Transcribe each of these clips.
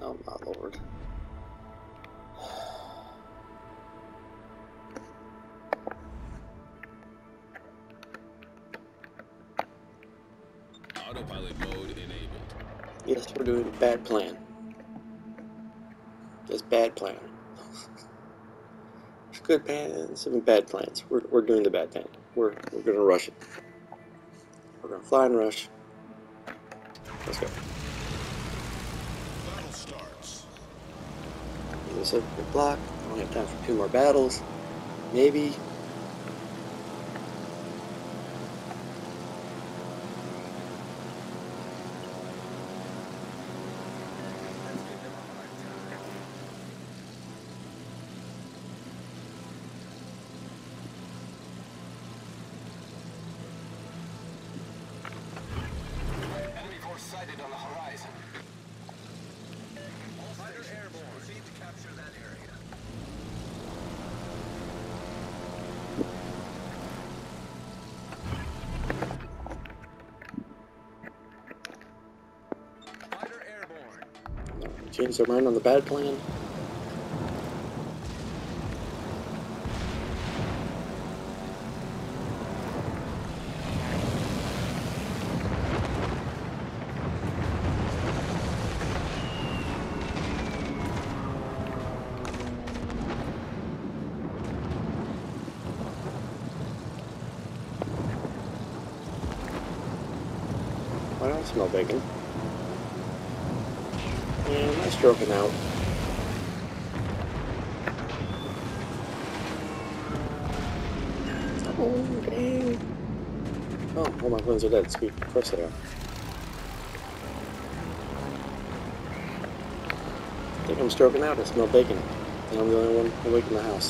Oh my lord. Autopilot mode enabled. Yes, we're doing a bad plan. Just bad plan. There's good plans and bad plans. We're doing the bad plan. We're gonna rush it. We're gonna fly and rush. Let's go. Battle starts. This is a block. I only have time for 2 more battles. Maybe. Enemy force sighted on the horizon. All fighters airborne. Proceed to capture that area. Fighter airborne. Change their mind on the bad plan. I don't smell bacon. And my stroking out. Oh, dang. Oh, all my friends are dead. Sweet. Of course they are. I think I'm stroking out. I smell bacon. And I'm the only one awake in the house.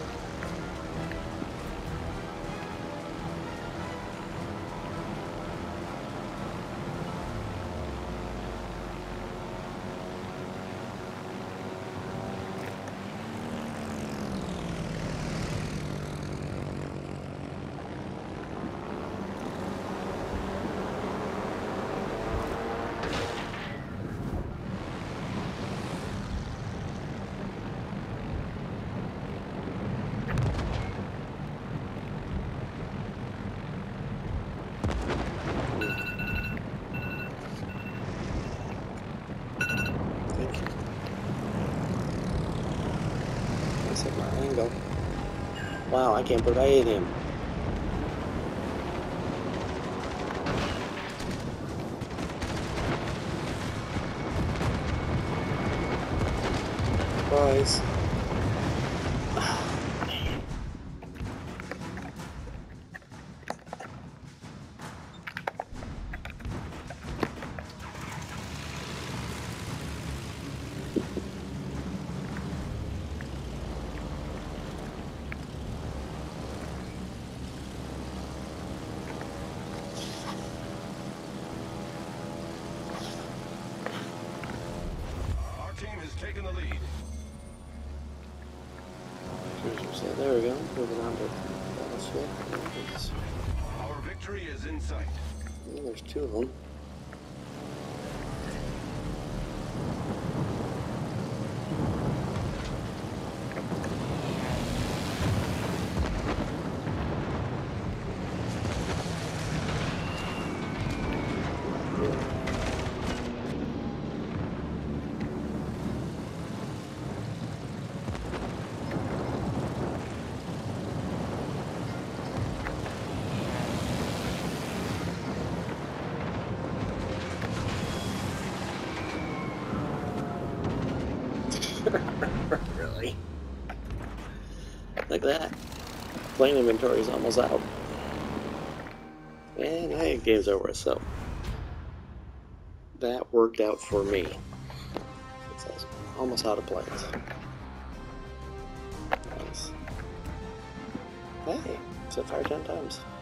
Set my angle. Wow, I can't believe I ate him. Surprise. Our team has taken the lead. So there we go. Moving on to battleship. Our victory is in sight. There's 2 of them. Really? Like that. Plane inventory is almost out. And hey, game's over, so that worked out for me. It's almost out of planes. Nice. Hey, set fire 10 times.